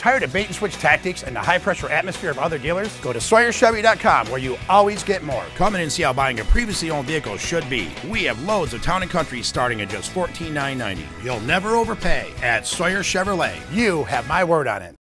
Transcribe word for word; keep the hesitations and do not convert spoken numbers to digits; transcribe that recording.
Tired of bait and switch tactics and the high pressure atmosphere of other dealers? Go to Sawyers Chevy dot com where you always get more. Come in and see how buying a previously owned vehicle should be. We have loads of town and country starting at just fourteen thousand nine hundred ninety dollars. You'll never overpay at Sawyers Chevrolet. You have my word on it.